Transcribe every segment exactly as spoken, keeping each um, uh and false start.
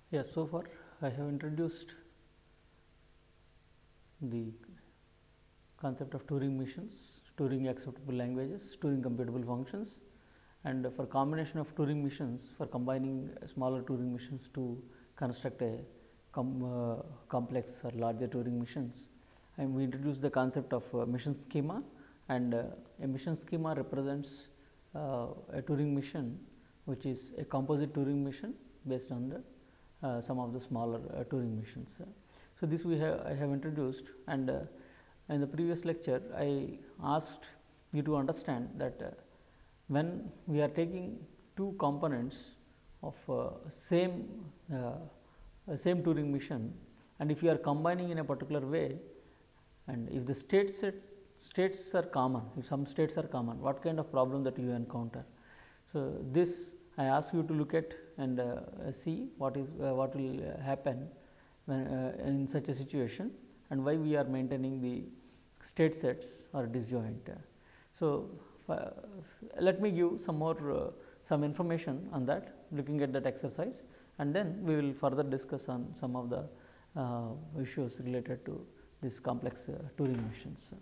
Yes, so far I have introduced the concept of Turing machines, Turing acceptable languages, Turing computable functions, and for combination of Turing machines, for combining smaller Turing machines to construct a com, uh, complex or larger Turing machines, and we introduced the concept of uh, mission schema, and uh, a mission schema represents uh, a Turing machine which is a composite Turing machine based on the uh, some of the smaller uh, Turing machines. So, this we have I have introduced, and uh, in the previous lecture I asked you to understand that uh, when we are taking two components of uh, same uh, same Turing machine, and if you are combining in a particular way, and if the state sets states are common, if some states are common, what kind of problem that you encounter. So, this I ask you to look at and uh, see what is uh, what will uh, happen when uh, in such a situation, and why we are maintaining the state sets are disjoint. So, uh, let me give some more uh, some information on that, looking at that exercise, and then we will further discuss on some of the uh, issues related to this complex uh, Turing machines.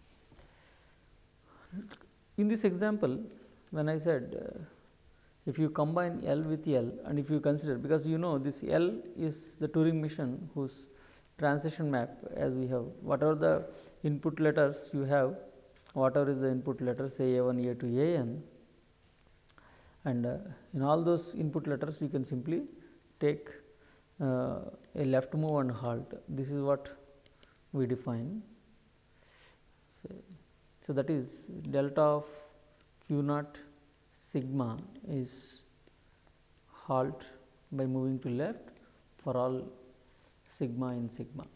In this example, when I said uh, if you combine L with L, and if you consider, because you know this L is the Turing machine whose transition map, as we have whatever the input letters you have, whatever is the input letter, say A one, A two, A n, and uh, in all those input letters you can simply take uh, a left move and halt. This is what we define. So, so that is delta of q naught sigma is halt by moving to left for all sigma in sigma.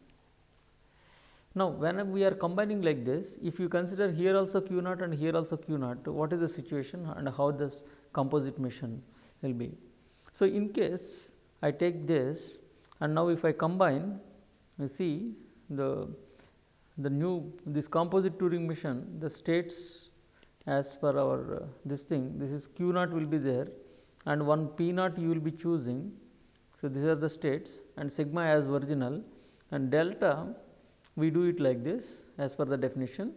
Now, when we are combining like this, if you consider here also q naught and here also q naught, what is the situation and how this composite machine will be. So, in case I take this, and now if I combine, you see the the new this composite Turing machine, the states as per our uh, this thing, this is q naught will be there, and one p naught you will be choosing. So, these are the states, and sigma as original, and delta we do it like this as per the definition,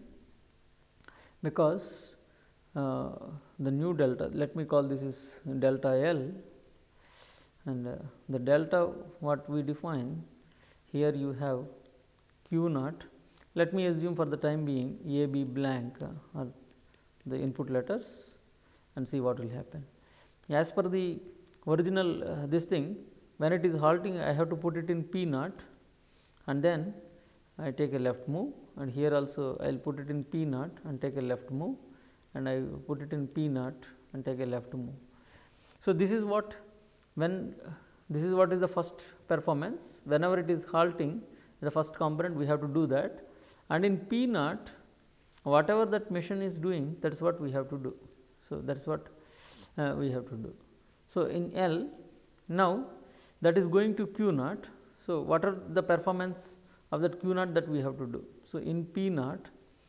because uh, the new delta, let me call this is delta L, and uh, the delta what we define here, you have q naught. Let me assume for the time being A B blank uh, are the input letters, and see what will happen. As per the original uh, this thing, when it is halting, I have to put it in P naught, and then I take a left move, and here also I will put it in P naught and take a left move, and I put it in P naught and take a left move. So, this is what when uh, this is what is the first performance. Whenever it is halting, the first component we have to do that, and in P naught whatever that machine is doing, that is what we have to do. So, that is what uh, we have to do. So, in L now that is going to q naught. So, what are the performance of that q naught that we have to do. So, in P naught,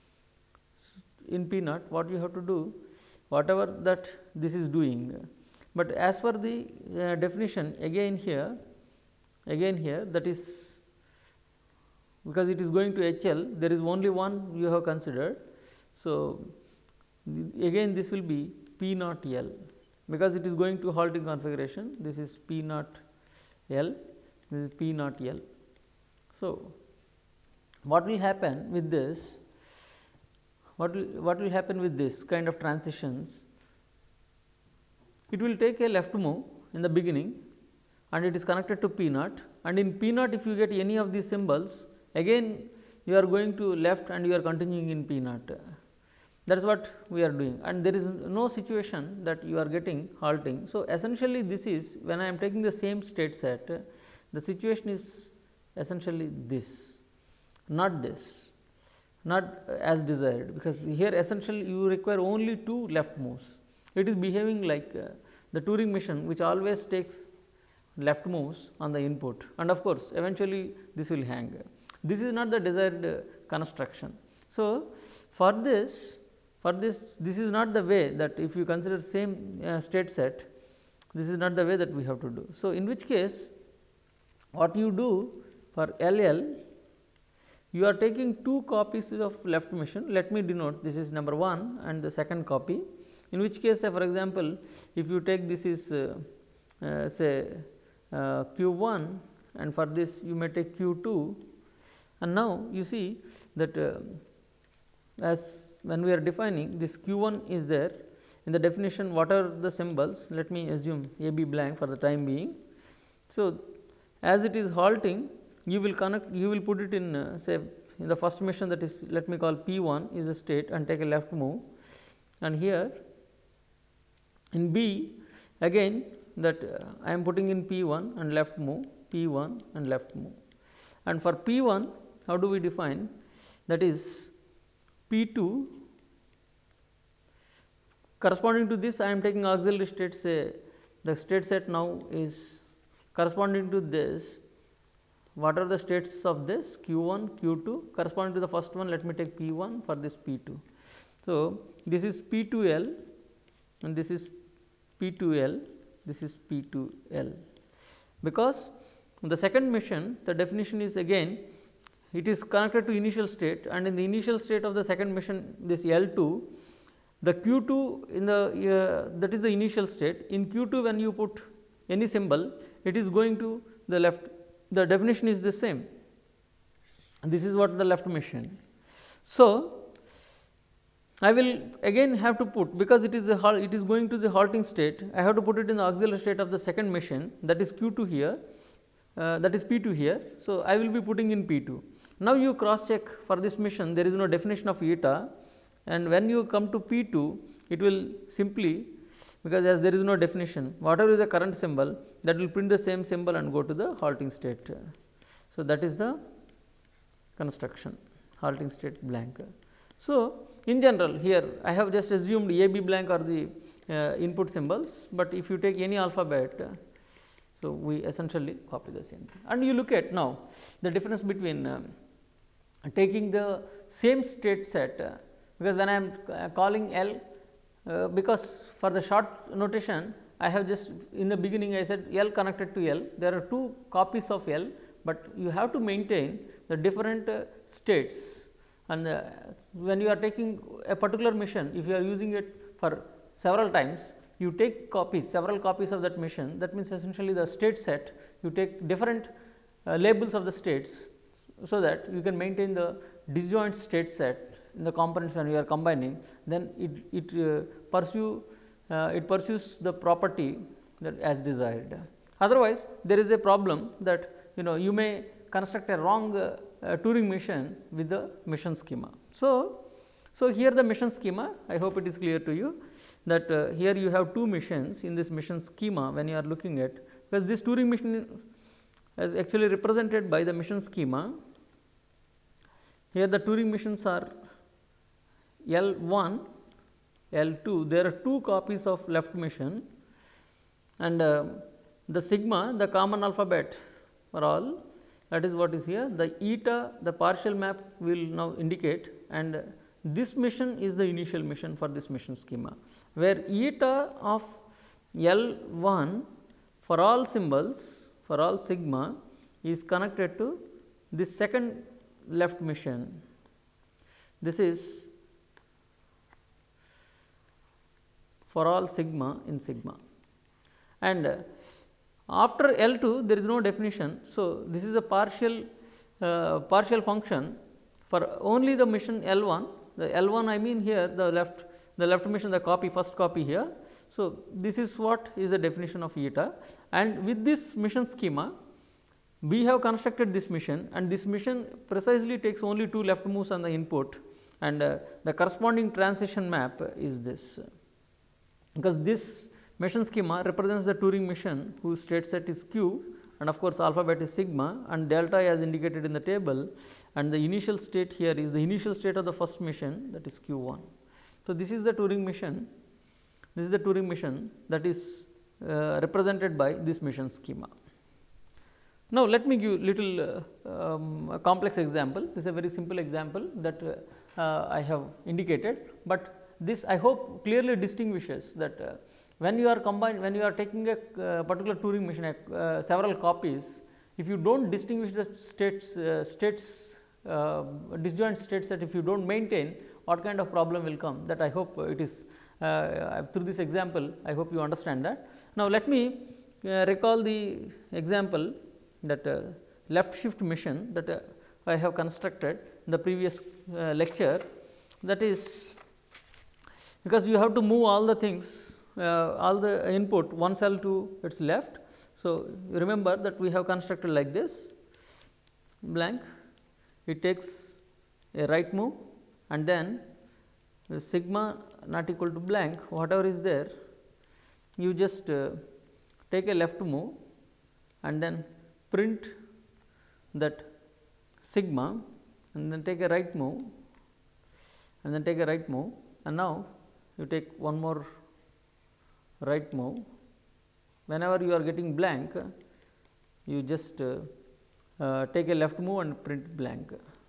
in P naught what you have to do, whatever that this is doing, but as per the uh, definition again here, again here, that is because it is going to H L, there is only one you have considered. So, again this will be P naught L, because it is going to halting configuration, this is P naught L, this is P naught L. So, what will happen with this, what will, what will happen with this kind of transitions, it will take a left move in the beginning, and it is connected to P naught, and in P naught if you get any of these symbols, again you are going to left and you are continuing in P naught. That is what we are doing, and there is no situation that you are getting halting. So, essentially this is when I am taking the same state set, the situation is essentially this, not this, not as desired, because here essentially you require only two left moves. It is behaving like uh, the Turing machine, which always takes left moves on the input, and of course, eventually this will hang. This is not the desired uh, construction. So, for this for this this is not the way that if you consider same uh, state set, this is not the way that we have to do. So, in which case what you do for L L, you are taking two copies of left mission. Let me denote this is number one and the second copy, in which case say for example, if you take this is uh, uh, say uh, Q one, and for this you may take Q two, and now you see that uh, as when we are defining this Q one is there in the definition, what are the symbols? Let me assume A B blank for the time being. So, as it is halting, you will connect, you will put it in uh, say in the first mission, that is let me call P one is a state and take a left move, and here in B again that uh, I am putting in P one and left move, P one and left move, and for P one how do we define, that is P two. Corresponding to this I am taking auxiliary state, say the state set now is corresponding to this. What are the states of this? Q one, Q two, corresponding to the first one, let me take P one for this P two. So, this is P two L and this is P two L, this is P two L, because the second mission the definition is again it is connected to initial state, and in the initial state of the second mission this L two, the Q two in the uh, that is the initial state. In Q two when you put any symbol, it is going to the left, the definition is the same, and this is what the left mission. So, I will again have to put, because it is a halt, it is going to the halting state, I have to put it in the auxiliary state of the second mission, that is Q two here, uh, that is P two here. So, I will be putting in P two. Now, you cross check for this mission, there is no definition of eta, and when you come to P two, it will simply, because as there is no definition, whatever is the current symbol, that will print the same symbol and go to the halting state. So, that is the construction, halting state blank. So, in general here I have just assumed A B blank are the uh, input symbols, but if you take any alphabet, uh, so we essentially copy the same thing. And you look at now the difference between uh, taking the same state set, uh, because when I am uh, calling L, uh, because for the short notation I have just in the beginning I said L connected to L, there are two copies of L, but you have to maintain the different uh, states. And uh, when you are taking a particular mission, if you are using it for several times, you take copies, several copies of that mission. That means essentially the state set, you take different uh, labels of the states, so that you can maintain the disjoint state set in the components when you are combining. Then it, it uh, pursue uh, it pursues the property that as desired. Otherwise, there is a problem that you know you may construct a wrong uh, uh, Turing mission with the mission schema. So, so here the mission schema, I hope it is clear to you that uh, here you have two missions in this mission schema when you are looking at, because this Turing mission is actually represented by the mission schema. Here the Turing missions are L one, L two, there are two copies of left mission, and uh, the sigma, the common alphabet for all, that is what is here. The eta, the partial map will now indicate, and this mission is the initial mission for this mission schema, where eta of L one for all symbols, for all sigma is connected to this second left mission. This is for all sigma in sigma, and uh, after L two there is no definition. So, this is a partial uh, partial function for only the mission L one, the L one I mean here the left the left mission, the copy first copy here. So, this is what is the definition of eta, and with this mission schema we have constructed this mission, and this mission precisely takes only two left moves on the input, and uh, the corresponding transition map is this, because this mission schema represents the Turing mission whose state set is Q, and of course, alphabet is sigma and delta as indicated in the table, and the initial state here is the initial state of the first mission, that is Q one. So, this is the Turing mission, this is the Turing mission that is uh, represented by this mission schema. Now, let me give little uh, um, a complex example. This is a very simple example that uh, uh, I have indicated, but this I hope clearly distinguishes that uh, when you are combined, when you are taking a uh, particular Turing mission, uh, several copies, if you do not distinguish the states, uh, states uh, disjoint state set, if you do not maintain, what kind of problem will come, that I hope it is uh, through this example I hope you understand that. Now, let me uh, recall the example that uh, left shift mission that uh, I have constructed in the previous uh, lecture, that is because you have to move all the things, uh, all the input one cell to its left. So, you remember that we have constructed like this blank, it takes a right move and then the sigma not equal to blank, whatever is there, you just uh, take a left move and then print that sigma and then take a right move and then take a right move, and now you take one more right move. Whenever you are getting blank, you just uh, uh, take a left move and print blank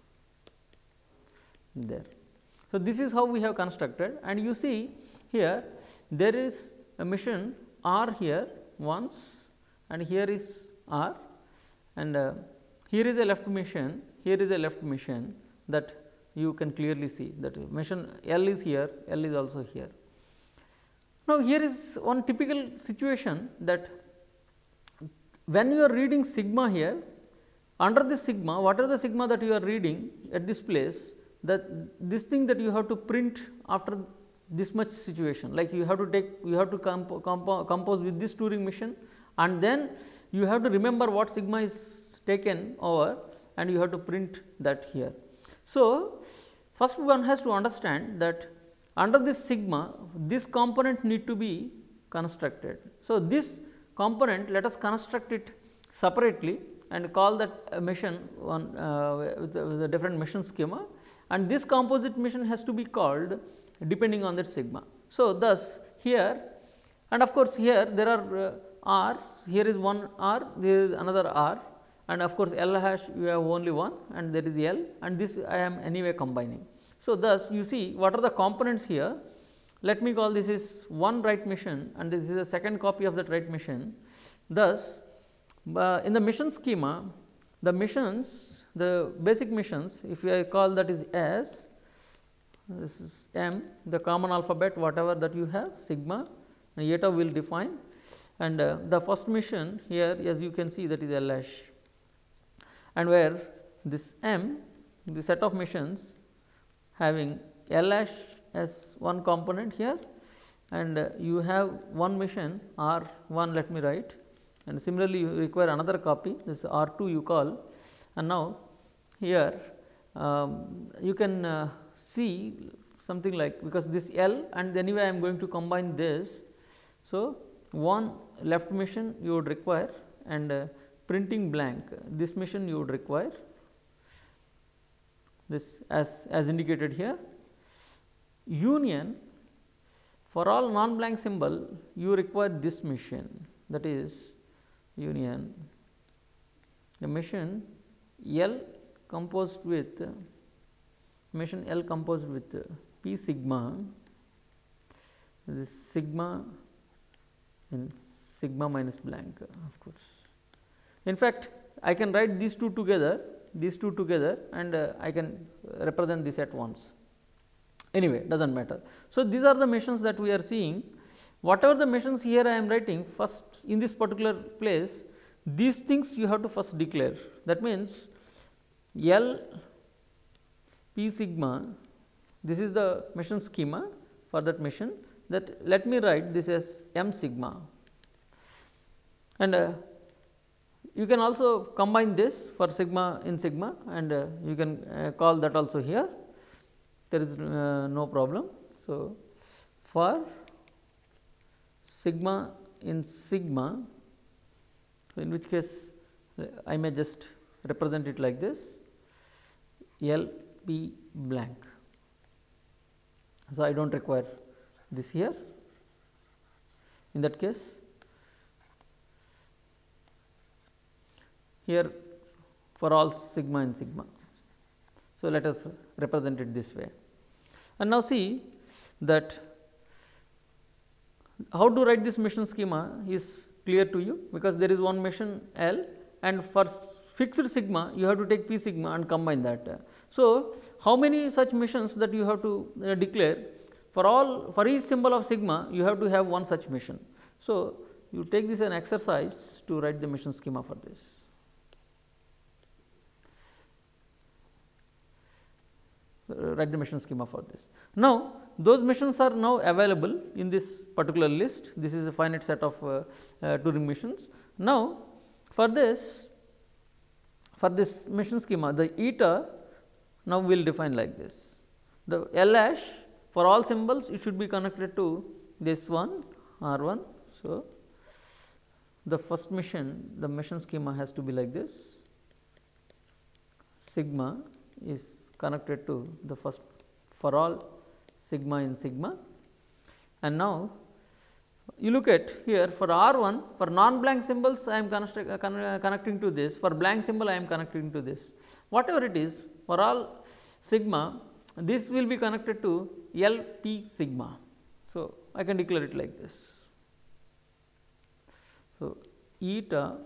there. So, this is how we have constructed, and you see here there is a mission R here once and here is R, and uh, here is a left mission, here is a left mission, that you can clearly see that mission L is here, L is also here. Now, here is one typical situation that when you are reading sigma here, under this sigma, what are the sigma that you are reading at this place, that this thing that you have to print after this much situation, like you have to take, you have to comp comp compose with this Turing mission, and then you have to remember what sigma is taken over and you have to print that here. So, first one has to understand that under this sigma, this component need to be constructed. So, this component, let us construct it separately and call that mission on uh, with, a, with a different mission schema, and this composite mission has to be called depending on that sigma. So, thus here, and of course, here there are uh, R's, here is one R, there is another R, and of course, L hash you have only one and there is L, and this I am anyway combining. So, thus you see what are the components here. Let me call this is one right mission and this is a second copy of that right mission. Thus, uh, in the mission schema, the missions, the basic missions, if I call that is S, this is M, the common alphabet whatever that you have, sigma, and eta will define, and uh, the first mission here, as you can see, that is L hash, and where this M, the set of missions having L hash as one component here, and uh, you have one mission R one, let me write, and similarly you require another copy, this R two you call, and now here um, you can uh, see something like, because this L and anyway I am going to combine this. So, one left mission you would require, and uh, printing blank, this mission you would require this as, as indicated here. Union, for all non blank symbol you require this mission, that is union, the mission L composed with mission L composed with P sigma, this sigma in sigma minus blank, of course. In fact, I can write these two together, these two together, and uh, I can represent this at once. Anyway, does not matter. So, these are the missions that we are seeing. Whatever the missions here I am writing, first in this particular place, these things you have to first declare. That means, L P sigma, this is the mission schema for that mission, that let me write this as M sigma, and uh, you can also combine this for sigma in sigma, and uh, you can uh, call that also here, there is uh, no problem. So, for sigma in sigma, in which case uh, I may just represent it like this, L P blank. So, I do not require this here. In that case, here for all sigma and sigma. So, let us represent it this way. And now, see that how to write this mission schema is clear to you, because there is one mission L and for fixed sigma you have to take p sigma and combine that. So, how many such missions that you have to uh, declare? For all, for each symbol of sigma you have to have one such mission. So, you take this as an exercise to write the mission schema for this. Uh, write the mission schema for this. Now, those missions are now available in this particular list. This is a finite set of uh, uh, Turing missions. Now, for this, for this mission schema, the eta now we will define like this. The L hash for all symbols it should be connected to this one R one. So, the first mission, the mission schema has to be like this. Sigma is connected to the first for all sigma in sigma, and now you look at here for R one, for non blank symbols I am uh, con uh, connecting to this, for blank symbol I am connecting to this. Whatever it is, for all sigma this will be connected to L P sigma. So, I can declare it like this. So, eta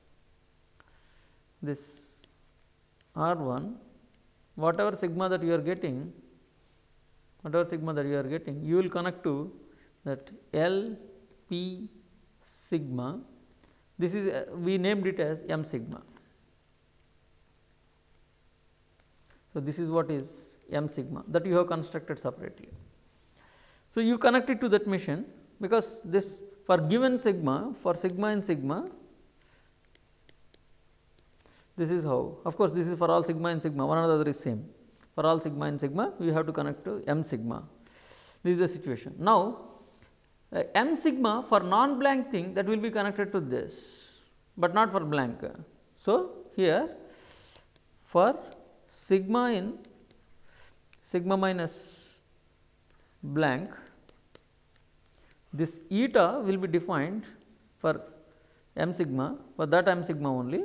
this R one, whatever sigma that you are getting, whatever sigma that you are getting, you will connect to that L P sigma. This is uh, we named it as M sigma. So, this is what is M sigma that you have constructed separately. So, you connect it to that mission, because this for given sigma, for sigma and sigma, this is how, of course, this is for all sigma and sigma, one another is same. For all sigma and sigma, we have to connect to M sigma. This is the situation. Now, uh, M sigma for non blank thing, that will be connected to this, but not for blank. So, here for sigma in sigma minus blank, this eta will be defined for M sigma, for that M sigma only,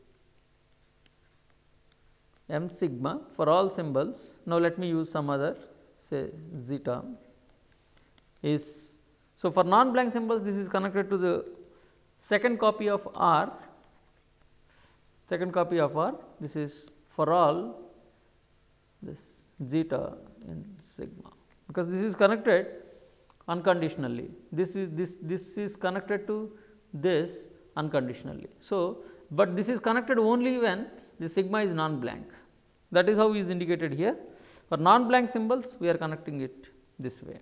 M sigma for all symbols. Now, let me use some other, say zeta is, so for non blank symbols this is connected to the second copy of R, second copy of R, this is for all this zeta in sigma, because this is connected unconditionally, this is this this is connected to this unconditionally. So, but this is connected only when the sigma is non blank, that is how is indicated here. For non blank symbols we are connecting it this way.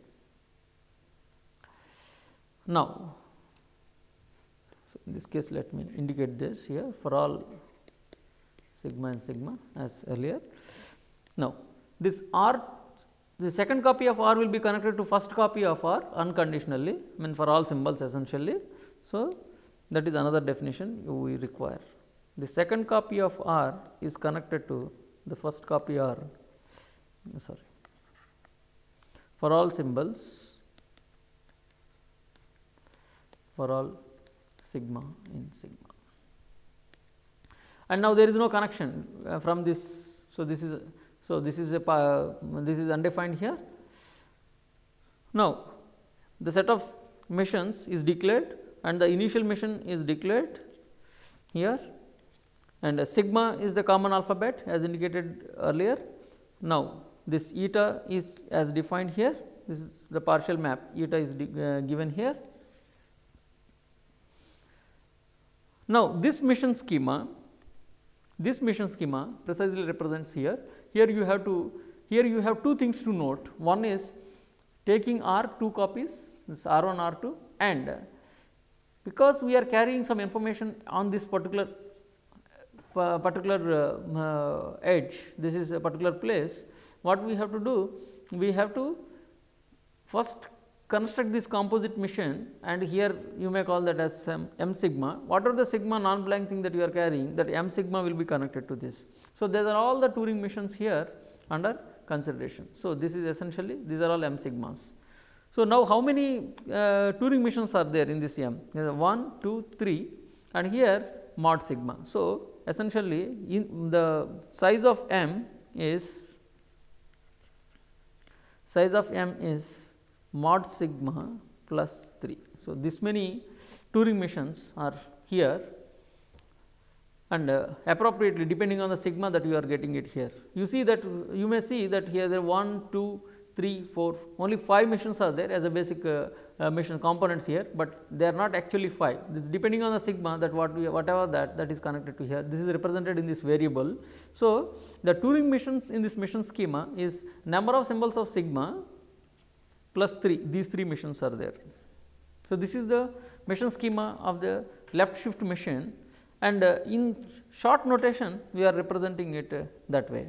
Now, so in this case let me indicate this here for all sigma and sigma as earlier. Now, this R, the second copy of R will be connected to first copy of R unconditionally, I mean for all symbols essentially. So, that is another definition we require. The second copy of R is connected to the first copy R, sorry, for all symbols, for all sigma in sigma. And now, there is no connection uh, from this. So, this is so this is a uh, this is undefined here. Now, the set of missions is declared and the initial mission is declared here, and uh, sigma is the common alphabet as indicated earlier. Now, this eta is as defined here, this is the partial map, eta is uh, given here. Now, this mission schema, this mission schema precisely represents here. Here you have to, here you have two things to note. One is taking R two copies, this R one, R two, and because we are carrying some information on this particular uh, particular uh, uh, edge, this is a particular place, what we have to do? We have to first construct this composite mission, and here you may call that as um, M sigma. What are the sigma non blank thing that you are carrying, that M sigma will be connected to this. So, these are all the Turing missions here under consideration. So, this is essentially these are all M sigmas. So, now how many uh, Turing missions are there in this M? There are one, two, three, and here mod sigma. So, essentially in the size of M is size of M is mod sigma plus three. So, this many Turing missions are here and uh, appropriately depending on the sigma that you are getting it here. You see that you may see that here there are one, two, three, four, only five missions are there as a basic uh, uh, mission components here, but they are not actually five. This depending on the sigma that what we whatever that that is connected to here. This is represented in this variable. So, the Turing missions in this mission schema is number of symbols of sigma plus three, these three missions are there. So, this is the mission schema of the left shift mission, and uh, in short notation we are representing it uh, that way,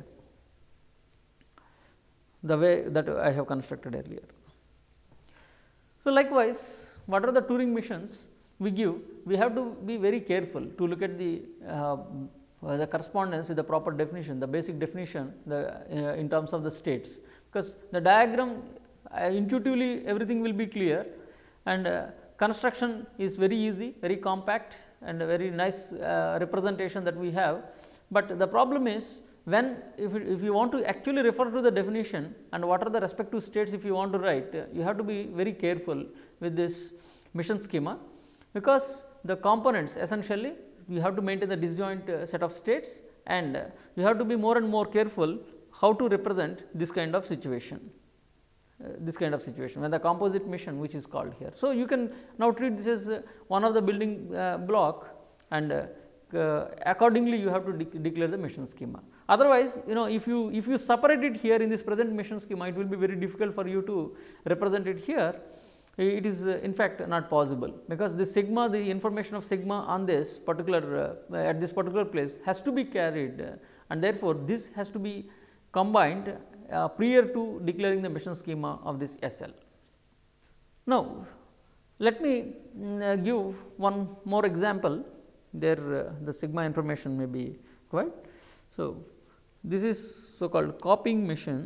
the way that I have constructed earlier. So, likewise, what are the Turing missions we give? We have to be very careful to look at the uh, the correspondence with the proper definition, the basic definition the uh, in terms of the states, because the diagram uh, intuitively everything will be clear, and uh, construction is very easy, very compact, and a very nice uh, representation that we have. But the problem is, when if, it, if you want to actually refer to the definition and what are the respective states if you want to write, uh, you have to be very careful with this mission schema, because the components essentially you have to maintain the disjoint uh, set of states, and uh, you have to be more and more careful how to represent this kind of situation. Uh, this kind of situation when the composite mission which is called here. So, you can now treat this as uh, one of the building uh, block, and uh, uh, accordingly you have to de declare the mission schema. Otherwise, you know if you if you separate it here in this present mission schema, it will be very difficult for you to represent it here. It is uh, in fact not possible, because the sigma, the information of sigma on this particular uh, at this particular place has to be carried, uh, and therefore, this has to be combined Uh, prior to declaring the mission schema of this S L. Now, let me uh, give one more example, there uh, the sigma information may be quite. So, this is so called copying mission.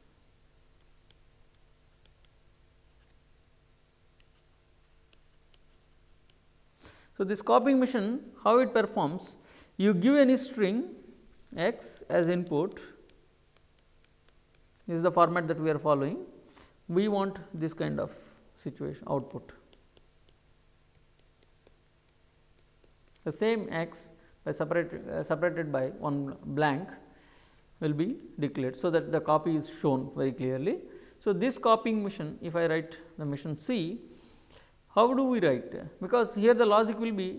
So, this copying mission, how it performs? You give any string x as input. This is the format that we are following. We want this kind of situation output. The same x by separated, uh, separated by one blank will be declared, so that the copy is shown very clearly. So, this copying mission, if I write the mission C, how do we write? Because here the logic will be,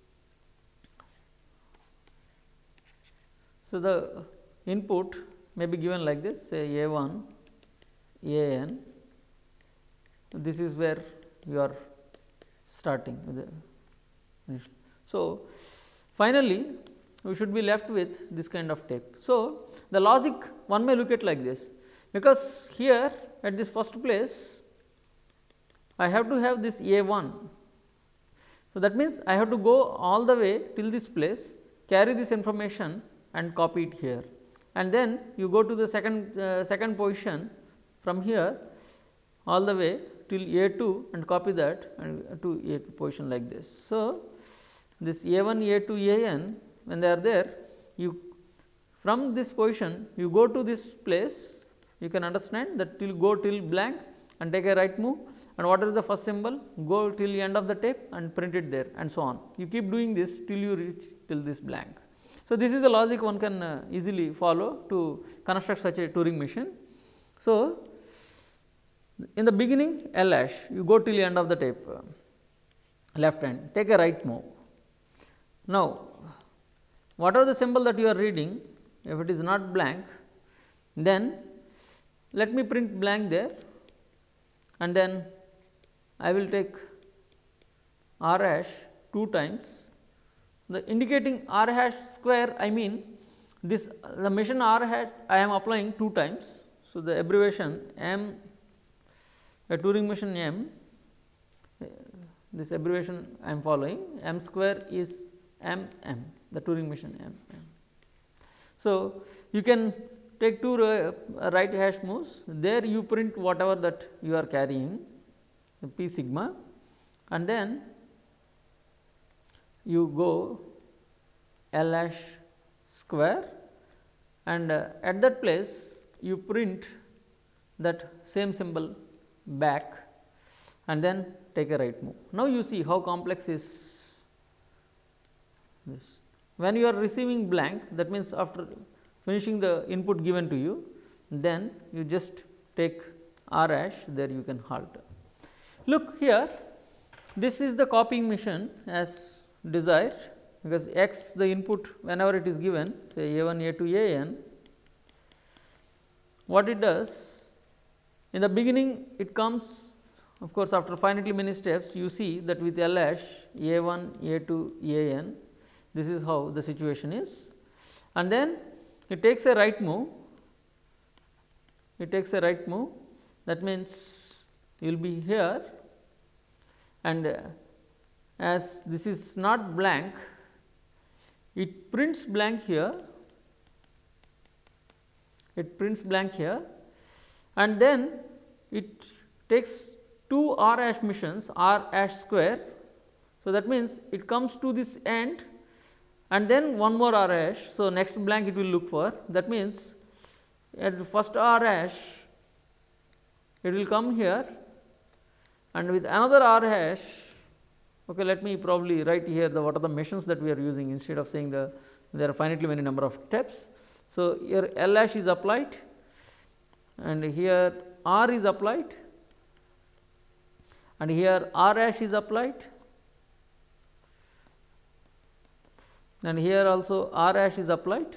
so the input may be given like this, say A one, A n, this is where you are starting with the. So, finally, we should be left with this kind of tape. So, the logic one may look at like this, because here at this first place I have to have this A one. So, that means I have to go all the way till this place, carry this information and copy it here, and then you go to the second uh, second position from here all the way till A two and copy that and to A two position like this. So, this A one, A two, A n, when they are there, you from this position you go to this place, you can understand that till go till blank and take a right move, and what is the first symbol, go till the end of the tape and print it there, and so on. You keep doing this till you reach till this blank. So, this is the logic one can uh, easily follow to construct such a Turing machine. So, in the beginning L hash, you go till the end of the tape, uh, left hand, take a right move. Now, whatever the symbol that you are reading, if it is not blank, then let me print blank there, and then I will take R hash two times. The indicating R hash square, I mean this the mission R hash I am applying two times. So, the abbreviation M, a Turing machine M, this abbreviation I am following, M square is M M, the Turing machine M M. So, you can take two uh, right hash moves, there you print whatever that you are carrying, the P sigma, and then you go L hash square, and uh, at that place you print that same symbol back, and then take a right move. Now, you see how complex is this. when you are receiving blank, that means after finishing the input given to you, then you just take R hash, there you can halt. Look here, this is the copying mission as desired, because x the input whenever it is given, say A one, A two, A n. What it does, in the beginning it comes, of course, after finitely many steps, you see that with L hash A one, A two, A n, this is how the situation is, and then it takes a right move, it takes a right move, that means you will be here, and uh, as this is not blank, it prints blank here, it prints blank here, and then it takes two R hash missions, R hash square. So, that means it comes to this end and then one more R hash. So, next blank it will look for, that means at the first R hash it will come here, and with another R hash. Okay, let me probably write here the what are the missions that we are using, instead of saying the there are finitely many number of steps. So, here L hash is applied and here R is applied and here R hash is applied and here also R hash is applied.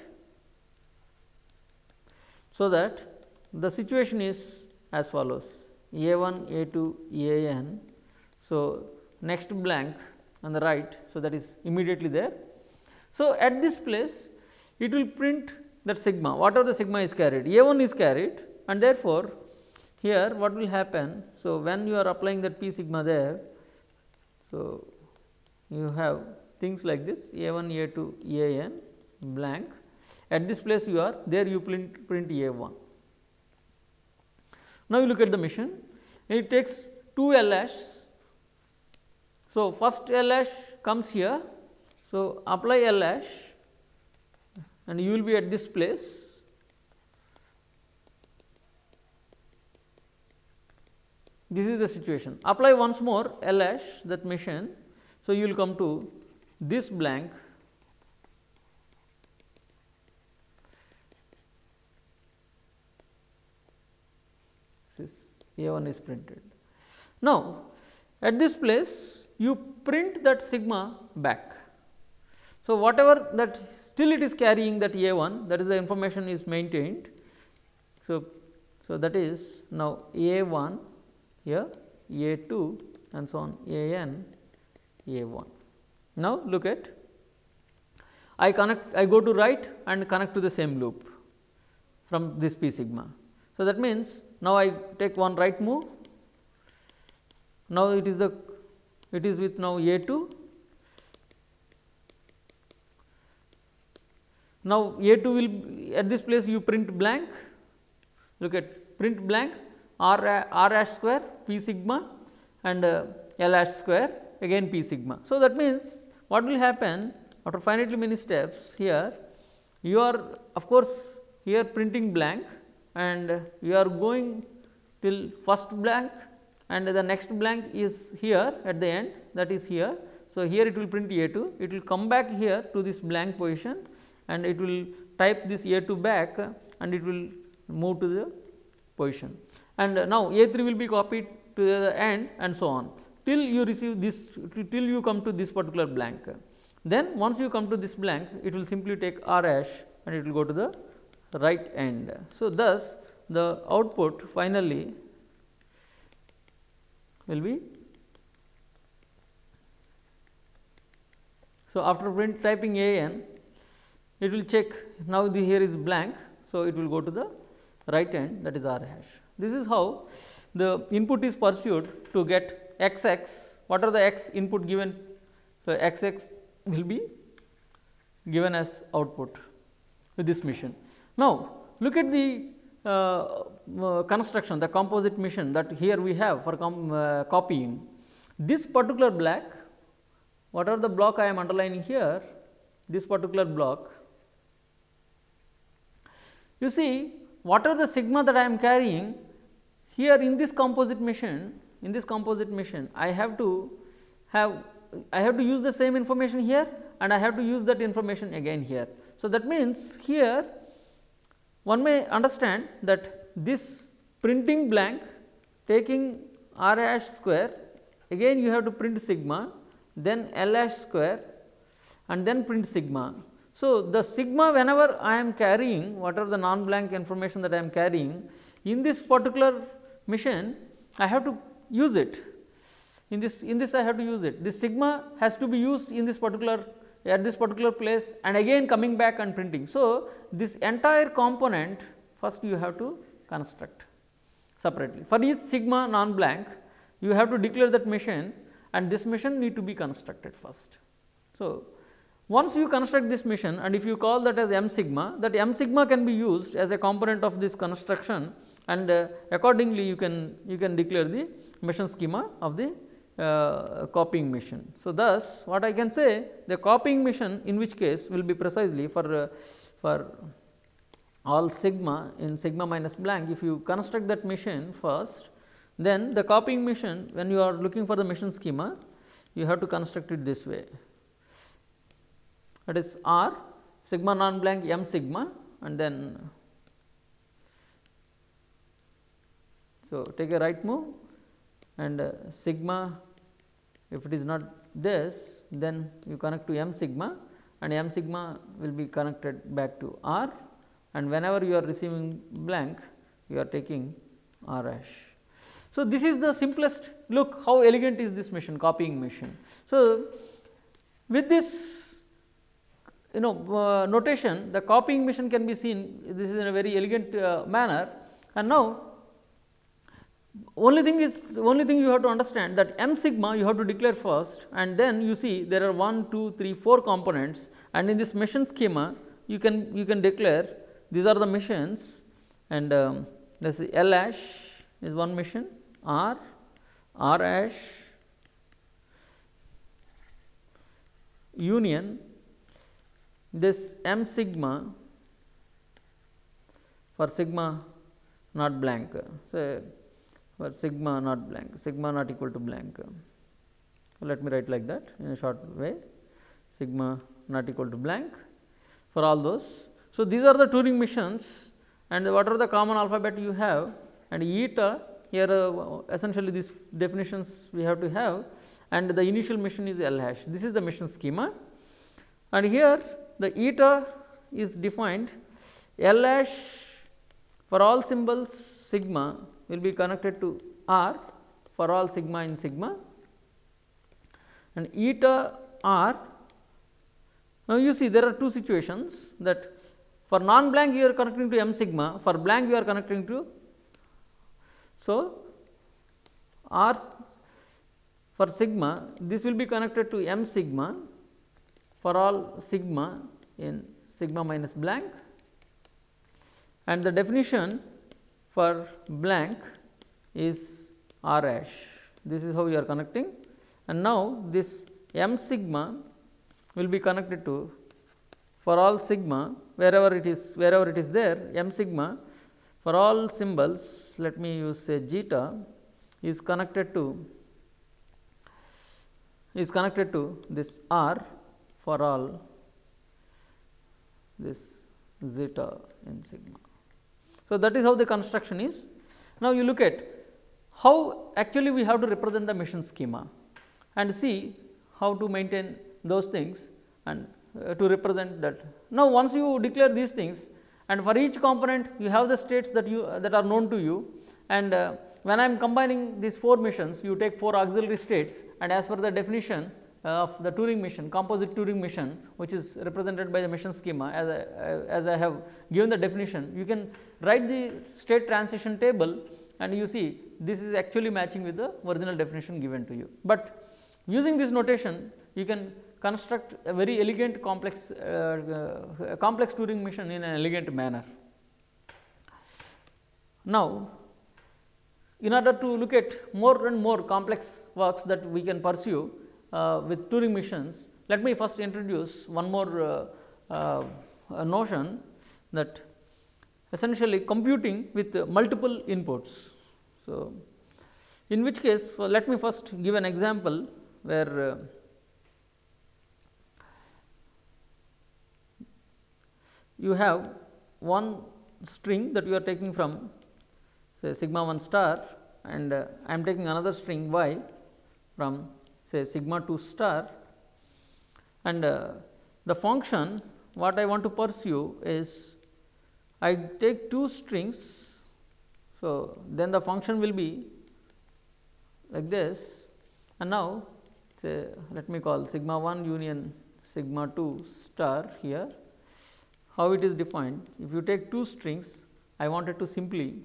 So, that the situation is as follows: A one, A two, A n. So, next blank on the right. So, that is immediately there. So, at this place it will print that sigma, whatever the sigma is carried, A one is carried, and therefore, here what will happen. So, when you are applying that p sigma there, so you have things like this A one, A two, A n blank. At this place you are there, you print, print A one. Now, you look at the mission, it takes two L hash. So, first L hash comes here. So, apply L hash and you will be at this place. This is the situation. Apply once more L hash, that mission. So, you will come to this blank. This is A one is printed. Now, at this place you print that sigma back. So, whatever that still it is carrying that A one, that is the information is maintained. So, so that is now A one here, A two and so on, A n, A one. Now, look at, I connect, I go to right and connect to the same loop from this p sigma. So, that means now I take one right move, now it is the, it is with now A two. Now, A two will, at this place you print blank, look at print blank R, R hash square p sigma and uh, L hash square again p sigma. So, that means what will happen after finitely many steps here, you are of course here printing blank and you are going till first blank and the next blank is here at the end, that is here. So, here it will print A two, it will come back here to this blank position and it will type this A two back and it will move to the position, and now A three will be copied to the end and so on till you receive this, till you come to this particular blank. Then once you come to this blank, it will simply take R hash and it will go to the right end. So, thus the output finally will be, so after print typing A n, it will check, now the here is blank. So, it will go to the right end, that is R hash. This is how the input is pursued to get x x, what are the x input given. So, x x will be given as output with this mission. Now, look at the uh, uh, construction, the composite mission that here we have for com, uh, copying. This particular block, what are the block I am underlining here, this particular block, you see what are the sigma that I am carrying here in this composite mission, in this composite mission I have to have I have to use the same information here and I have to use that information again here. So, that means, here one may understand that this printing blank taking r hash square, again you have to print sigma, then L hash square and then print sigma. So, the sigma whenever I am carrying whatever the non blank information that I am carrying in this particular mission, I have to use it. In this in this I have to use it. This sigma has to be used in this particular at this particular place and again coming back and printing. So, this entire component first you have to construct separately. For each sigma non blank, you have to declare that mission and this mission need to be constructed first. So, once you construct this mission and if you call that as m sigma, that m sigma can be used as a component of this construction and uh, accordingly you can you can declare the mission schema of the uh, copying mission. So, thus what I can say, the copying mission in which case will be precisely for uh, for all sigma in sigma minus blank. If you construct that mission first, then the copying mission, when you are looking for the mission schema, you have to construct it this way. That is R sigma non blank m sigma and then, so take a right move and uh, sigma, if it is not this, then you connect to m sigma and m sigma will be connected back to R, and whenever you are receiving blank you are taking R hash. So, this is the simplest, look how elegant is this mission, copying mission. So, with this you know uh, notation, the copying mission can be seen, this is in a very elegant uh, manner. And now, only thing is only thing you have to understand that m sigma you have to declare first and then you see there are one, two, three, four components, and in this mission schema you can you can declare these are the missions, and um, let us see L hash is one mission, R, R hash, union this m sigma for sigma not blank. So, for sigma not blank, sigma not equal to blank. So, let me write like that in a short way, sigma not equal to blank for all those. So, these are the Turing missions and what are the common alphabet you have, and eta here uh, essentially these definitions we have to have, and the initial mission is L hash. This is the mission schema, and here the eta is defined, L hash for all symbols sigma will be connected to R for all sigma in sigma, and eta R. Now, you see there are two situations, that for non blank you are connecting to m sigma, for blank you are connecting to. So, R for sigma, this will be connected to m sigma for all sigma in sigma minus blank, and the definition for blank is R hash. This is how you are connecting, and now this m sigma will be connected to for all sigma wherever it is wherever it is there, m sigma for all symbols, let me use say zeta, is connected to is connected to this R for all this zeta in sigma. So, that is how the construction is. Now, you look at how actually we have to represent the mission schema and see how to maintain those things and uh, to represent that. Now, once you declare these things, and for each component you have the states that you uh, that are known to you, and uh, when I am combining these four missions, you take four auxiliary states, and as per the definition of the Turing mission, composite Turing mission, which is represented by the mission schema, as I, as I have given the definition, you can write the state transition table and you see this is actually matching with the original definition given to you. But using this notation, you can construct a very elegant complex, uh, uh, complex Turing mission in an elegant manner. Now, in order to look at more and more complex works that we can pursue Uh, with Turing missions, let me first introduce one more uh, uh, notion, that essentially computing with uh, multiple inputs. So, in which case, uh, let me first give an example where uh, you have one string that you are taking from say sigma one star, and uh, I am taking another string y from say sigma two star, and uh, the function what I want to pursue is I take two strings. So, then the function will be like this, and now say let me call sigma one union sigma two star here. How it is defined? If you take two strings, I wanted to simply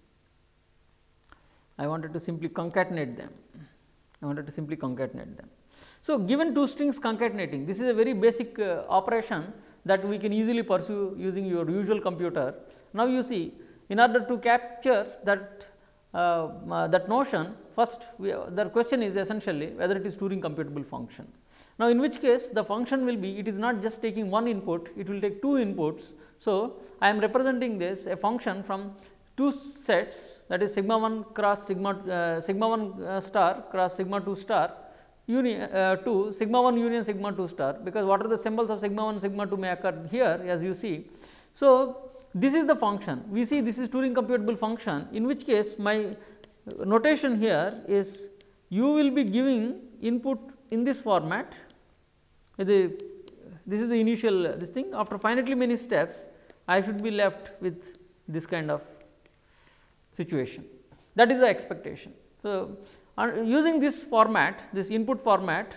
I wanted to simply concatenate them. I wanted to simply concatenate them. So, given two strings concatenating, this is a very basic uh, operation that we can easily pursue using your usual computer. Now, you see, in order to capture that uh, uh, that notion, first we, uh, the question is essentially whether it is Turing computable function. Now, in which case the function will be, it is not just taking one input, it will take two inputs. So, I am representing this a function from two sets, that is sigma one cross sigma uh, sigma one uh, star cross sigma two star union uh, to sigma one union sigma two star, because what are the symbols of sigma one sigma two may occur here as you see. So, this is the function, we see this is Turing computable function, in which case my notation here is you will be giving input in this format. The, this is the initial uh, this thing. After finitely many steps, I should be left with this kind of situation. That is the expectation. So, uh, using this format, this input format,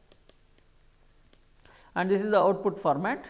and this is the output format.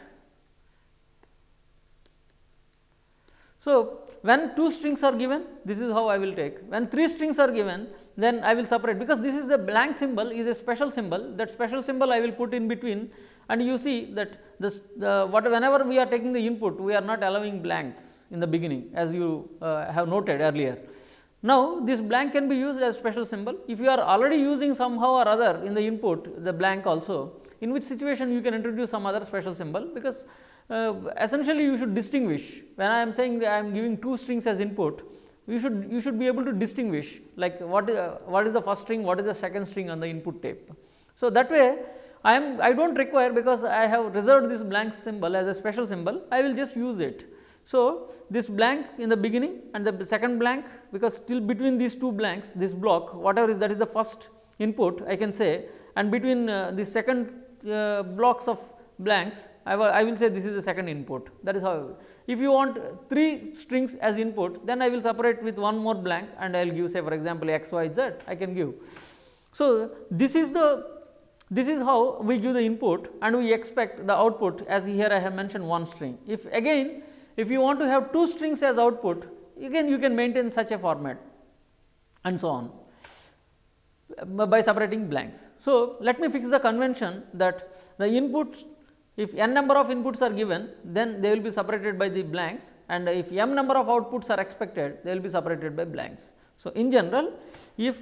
So, when two strings are given, this is how I will take. When three strings are given, then I will separate, because this is the blank symbol is a special symbol. That special symbol I will put in between, and you see that this the what whenever we are taking the input, we are not allowing blanks in the beginning, as you uh, have noted earlier. Now, this blank can be used as special symbol. If you are already using somehow or other in the input the blank also, in which situation you can introduce some other special symbol, because uh, essentially you should distinguish. When I am saying that I am giving two strings as input, you should you should be able to distinguish like what uh, what is the first string, what is the second string on the input tape. So, that way I am I do not require, because I have reserved this blank symbol as a special symbol, I will just use it. So, this blank in the beginning and the second blank, because still between these two blanks, this block whatever is, that is the first input I can say, and between uh, the second uh, blocks of blanks I will, I will say this is the second input. That is how. If you want three strings as input, then I will separate with one more blank, and I will give say for example x, y, z I can give. So, this is the this is how we give the input, and we expect the output, as here I have mentioned one string. If again if you want to have two strings as output, again you can maintain such a format and so on by separating blanks. So, let me fix the convention that the inputs, if n number of inputs are given, then they will be separated by the blanks, and if m number of outputs are expected, they will be separated by blanks. So, in general, if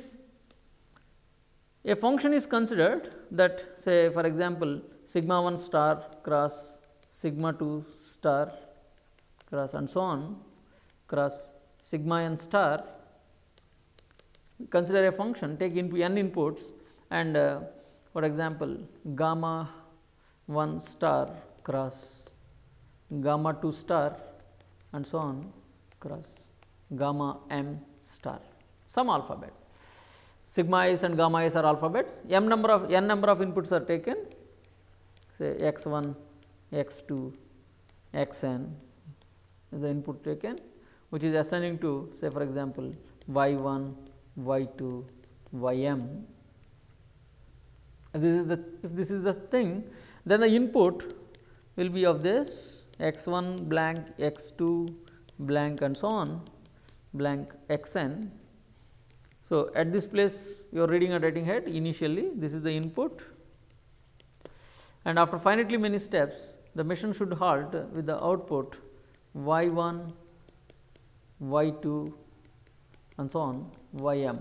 a function is considered that say for example, sigma one star cross sigma two star cross and so on cross sigma n star, consider a function, take into n inputs, and uh, for example, gamma one star cross gamma two star and so on cross gamma m star, some alphabet. Sigma i's and gamma i's are alphabets, m number of n number of inputs are taken, say x one, x two, xn is the input taken, which is assigning to say for example, y one, y two, ym. If this is the if this is the thing, then the input will be of this x one blank, x two blank and so on blank xn. So, at this place you are reading and writing head, initially this is the input, and after finitely many steps the machine should halt with the output y one, y two and so on ym.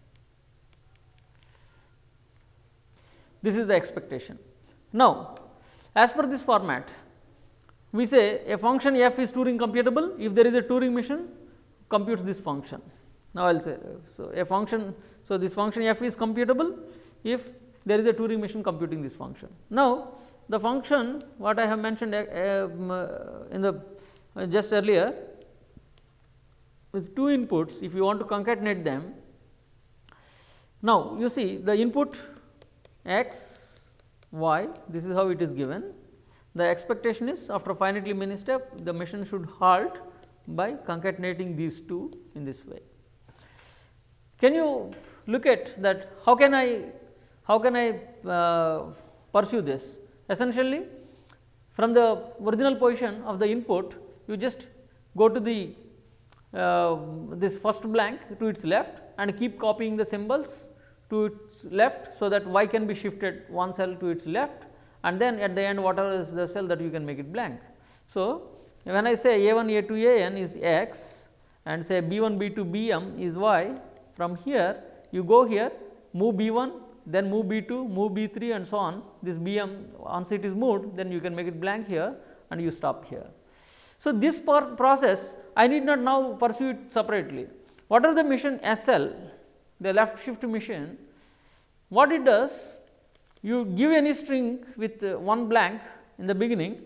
This is the expectation. Now, as per this format, we say a function f is Turing computable if there is a Turing machine computes this function. Now, I will say so a function, so this function f is computable if there is a Turing machine computing this function. Now, the function what I have mentioned uh, uh, in the uh, just earlier with two inputs, if you want to concatenate them. Now, you see the input x, y, this is how it is given. The expectation is after finitely many step, the machine should halt by concatenating these two in this way. Can you look at that? How can I how can I uh, pursue this? Essentially, from the original position of the input, you just go to the uh, this first blank to its left and keep copying the symbols to its left, so that y can be shifted one cell to its left, and then at the end whatever is the cell that you can make it blank. So, when I say a one a two a n is x and say b one b two b m is y, from here you go here, move b one, then move b two, move b three and so on. This b m, once it is moved, then you can make it blank here and you stop here. So, this process I need not now pursue it separately. Whatever the mission S L, the left shift mission, what it does, you give any string with uh, one blank in the beginning.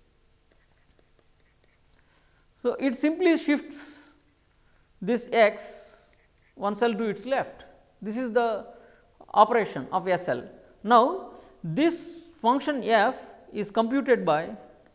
So, it simply shifts this x one cell to its left. This is the operation of S L. Now, this function f is computed by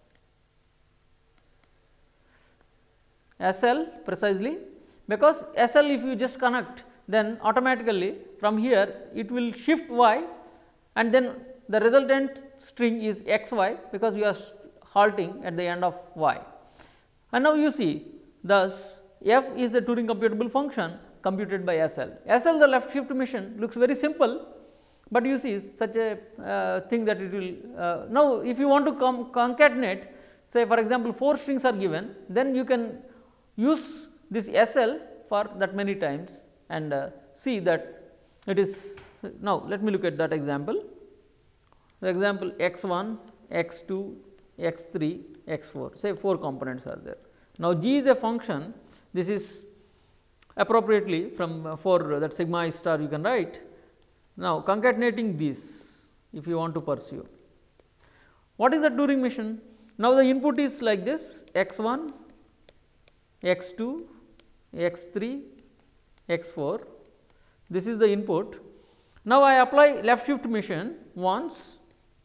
S L precisely, because S L if you just connect, then automatically from here it will shift y, and then the resultant string is x y, because we are halting at the end of y. And now you see, thus f is a Turing computable function computed by S L. S L, the left shift mission, looks very simple, but you see such a uh, thing that it will uh, now if you want to concatenate, say for example four strings are given, then you can use this S L for that many times and uh, see that it is. Now, let me look at that example. The example x one, x two, x three, x four, say four components are there. Now, G is a function, this is appropriately from uh, for that sigma I star you can write. Now, concatenating this if you want to pursue. What is the Turing mission? Now, the input is like this x one, x two, x three, x four, this is the input. Now, I apply left shift mission once,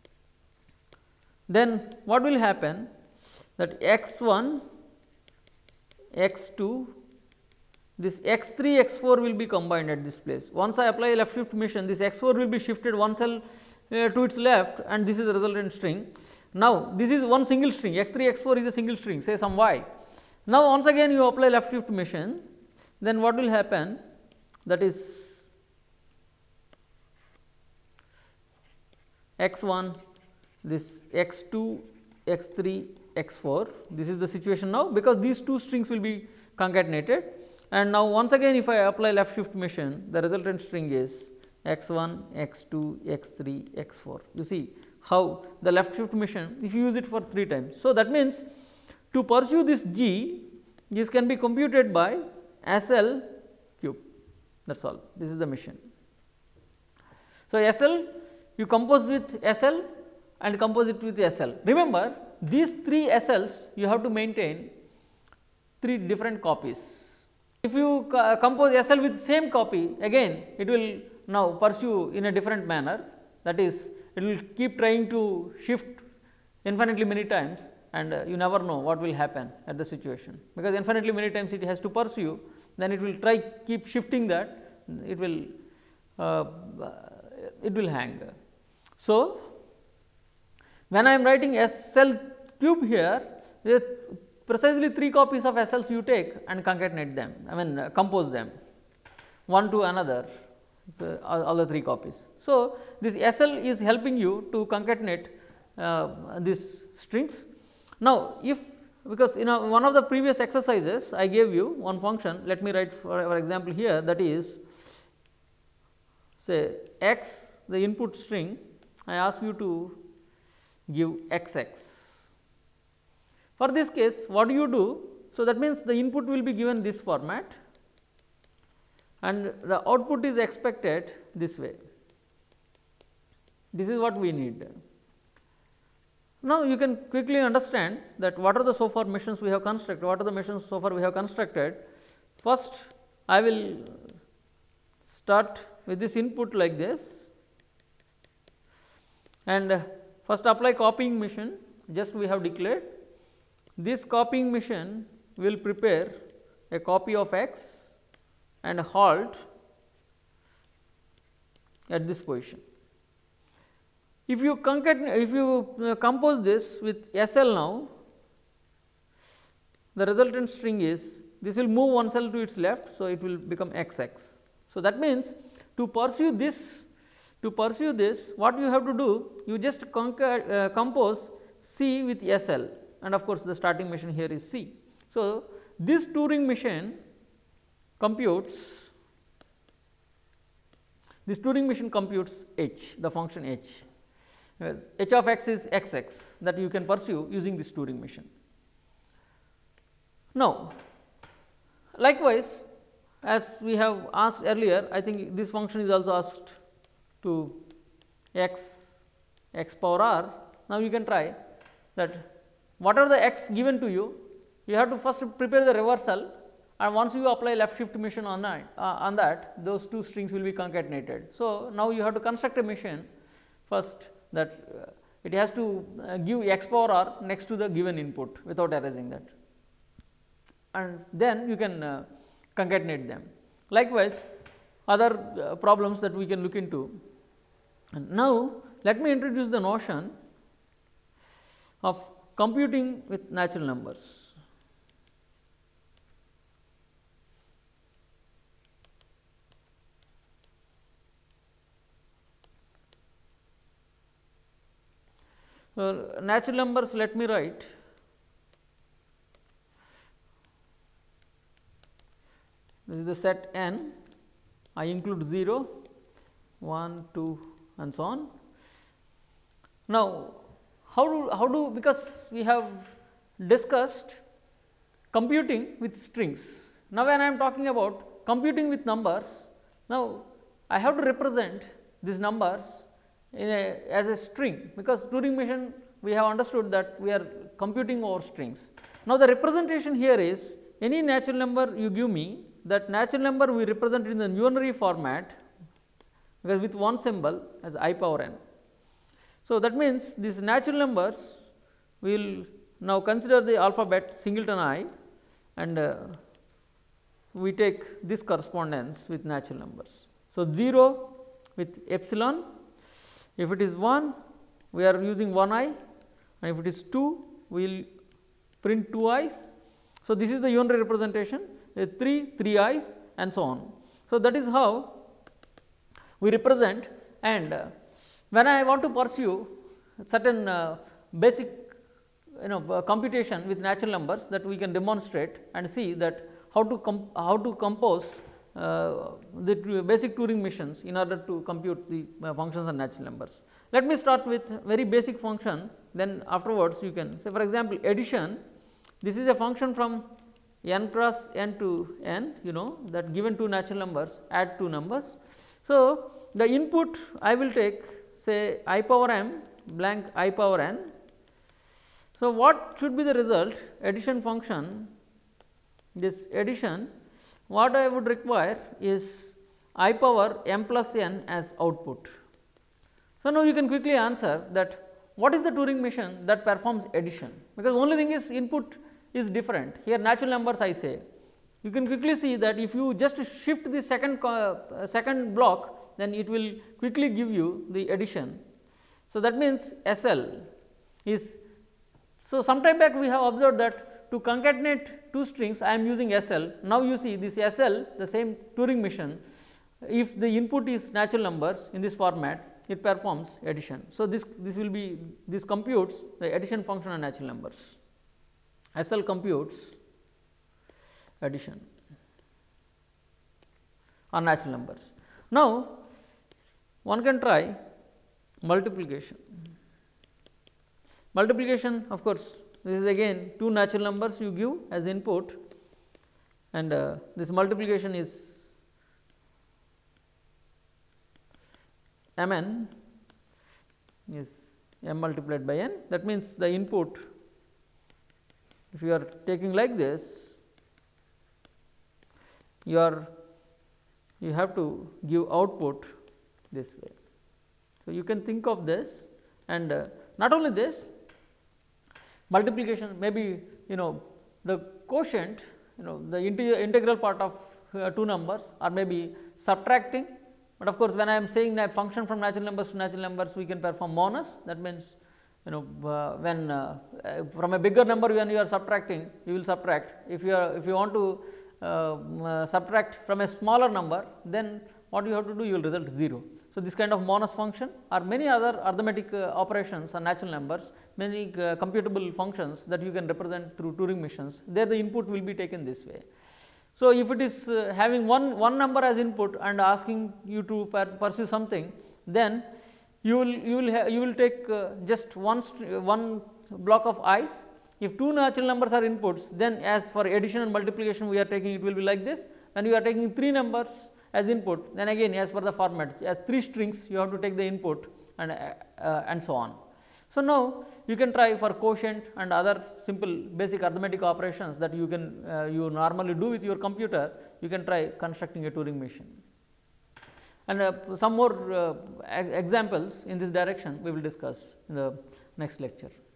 then what will happen that x one, x two, this x three, x four will be combined at this place. Once I apply left shift mission, this x four will be shifted one cell uh, to its left, and this is the resultant string. Now, this is one single string, x three, x four is a single string, say some y. Now, once again you apply left shift mission, then what will happen, that is x one, this x two, x three, x four, this is the situation now, because these two strings will be concatenated. And now, once again if I apply left shift mission, the resultant string is x one, x two, x three, x four. You see how the left shift mission, if you use it for three times. So, that means to pursue this G, this can be computed by S L cube, that is all, this is the mission. So, S L you compose with S L and compose it with S L. Remember, these three S Ls you have to maintain three different copies. If you uh, compose S L with same copy, again it will now pursue in a different manner, that is it will keep trying to shift infinitely many times, and uh, you never know what will happen at the situation, because infinitely many times it has to pursue, then it will try keep shifting that, it will uh, it will hang. So, when I am writing S L cube here, there are precisely three copies of S Ls you take and concatenate them, I mean uh, compose them one to another, the, all, all the three copies. So, this S L is helping you to concatenate uh, these strings. Now, if because in a, one of the previous exercises I gave you one function, let me write for, for example here, that is say x, the input string, I ask you to give x x. For this case, what do you do? So, that means the input will be given this format and the output is expected this way. This is what we need. Now, you can quickly understand that what are the so far missions we have constructed, what are the missions so far we have constructed. First, I will start with this input like this, and first apply copying mission, just we have declared. This copying mission will prepare a copy of x and halt at this position. If you concatenate, if you uh, compose this with S L now, the resultant string is, this will move one cell to its left. So, it will become x x. So, that means to pursue this, to pursue this what you have to do, you just uh, compose C with S L, and of course, the starting mission here is C. So, this Turing machine computes, this Turing machine computes h, the function h. Yes, h of x is x x, that you can pursue using this Turing machine. Now, likewise, as we have asked earlier, I think this function is also asked to x, x power r. Now, you can try that whatever the x given to you, you have to first prepare the reversal, and once you apply left shift mission on that, uh, on that those two strings will be concatenated. So, now you have to construct a mission first, that uh, it has to uh, give x power r next to the given input without erasing that, and then you can uh, concatenate them. Likewise, other uh, problems that we can look into. And now, let me introduce the notion of computing with natural numbers. So, natural numbers, let me write this is the set n, I include zero, one, two and so on. Now, how do, how do because we have discussed computing with strings. Now, when I am talking about computing with numbers, now I have to represent these numbers in a, as a string, because Turing machine we have understood that we are computing over strings. Now, the representation here is any natural number you give me, that natural number we represent in the unary format, because with one symbol as I power n. So, that means these natural numbers we will now consider the alphabet singleton I, and uh, we take this correspondence with natural numbers. So, zero with epsilon, if it is one we are using one I, and if it is two we will print two I's. So, this is the unary representation, uh, three, three I's and so on. So, that is how we represent, and uh, when I want to pursue certain uh, basic you know uh, computation with natural numbers, that we can demonstrate and see that how to how to compose uh, the basic Turing machines in order to compute the uh, functions and natural numbers. Let me start with very basic function, then afterwards you can say, for example, addition. This is a function from n cross n to n, you know that given two natural numbers, add two numbers. So, the input I will take say I power m blank I power n. So, what should be the result? Addition function, this addition, what I would require is I power m plus n as output. So, now you can quickly answer that what is the Turing machine that performs addition, because only thing is input is different. Here natural numbers I say, you can quickly see that if you just shift the second uh, second block, then it will quickly give you the addition. So, that means S L is, so sometime back we have observed that to concatenate two strings I am using S L. Now, you see this S L, the same Turing machine, if the input is natural numbers in this format, it performs addition. So, this this will be, this computes the addition function on natural numbers. S L computes addition on natural numbers. Now, one can try multiplication. Multiplication, of course, this is again two natural numbers you give as input, and uh, this multiplication is mn is m multiplied by n. That means, the input, if you are taking like this, you are you have to give output this way. So, you can think of this, and uh, not only this, multiplication, maybe you know the quotient, you know the integral part of uh, two numbers, or maybe subtracting. But of course, when I am saying a function from natural numbers to natural numbers, we can perform minus. That means, you know uh, when uh, uh, from a bigger number, when you are subtracting, you will subtract. If you are if you want to uh, uh, subtract from a smaller number, then what you have to do, you will result zero. So, this kind of minus function or many other arithmetic uh, operations on natural numbers, many uh, computable functions that you can represent through Turing machines, there the input will be taken this way. So, if it is uh, having one, one number as input and asking you to per pursue something, then you will you will you will take uh, just one one block of i's. If two natural numbers are inputs, then as for addition and multiplication we are taking, it will be like this. When you are taking three numbers as input, then again as per the format, as three strings you have to take the input, and uh, uh, and so on. So, now you can try for quotient and other simple basic arithmetic operations that you can uh, you normally do with your computer. You can try constructing a Turing machine, and uh, some more uh, examples in this direction we will discuss in the next lecture.